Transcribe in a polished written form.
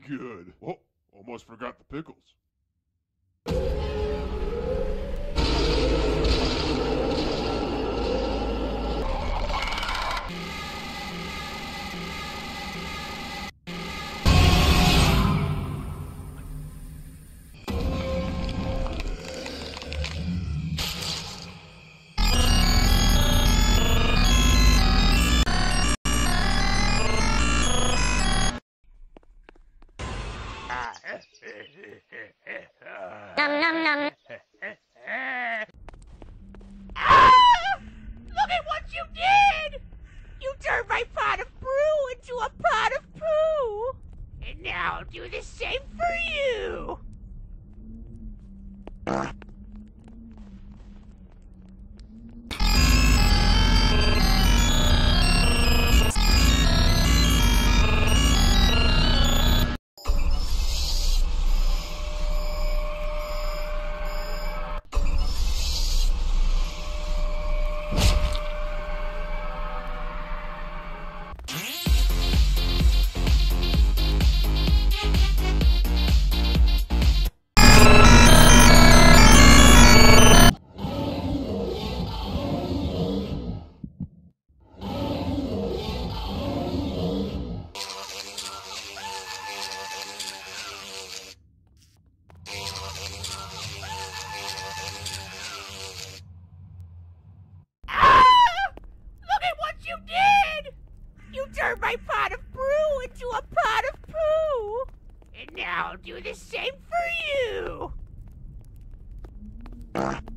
good. Oh, almost forgot the pickles. Nom nom nom. Look at what you did! You turned my pot of brew into a pot of poo! And now I'll do the same for you! You did! You turned my pot of brew into a pot of poo! And now I'll do the same for you!